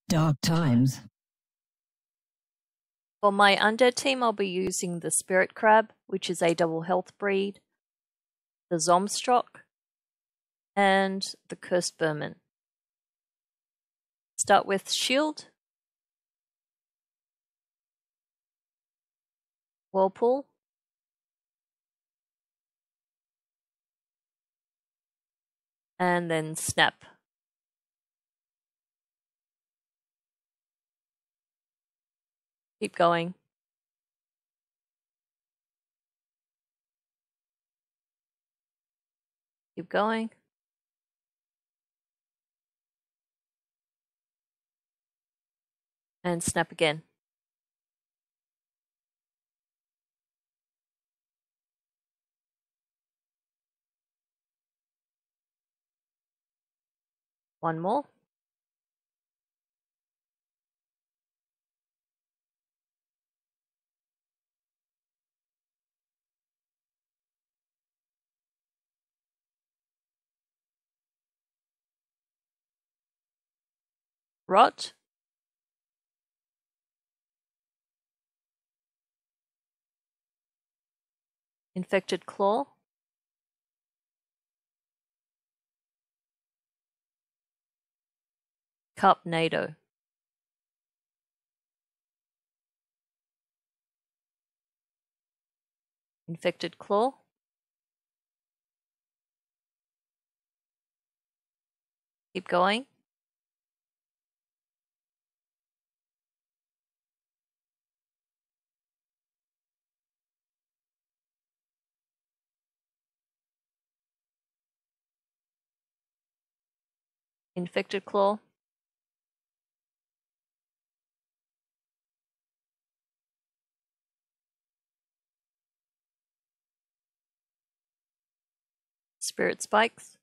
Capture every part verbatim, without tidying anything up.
Dark times. For my undead team, I'll be using the Spirit Crab, which is a double health breed, the Zomstrock, and the Cursed Vermin. Start with Shield, Whirlpool, and then Snap. Keep going. Keep going. And Snap again. One more. Rot. Infected Claw. Carpnado. Infected Claw. Keep going. Infected Claw. Spirit Spikes.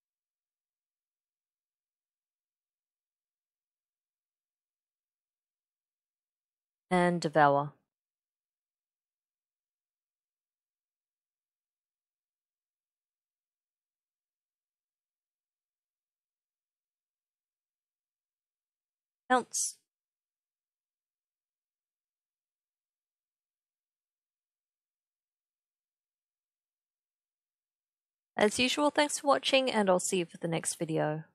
And Devour. Pounce. As usual, thanks for watching, and I'll see you for the next video.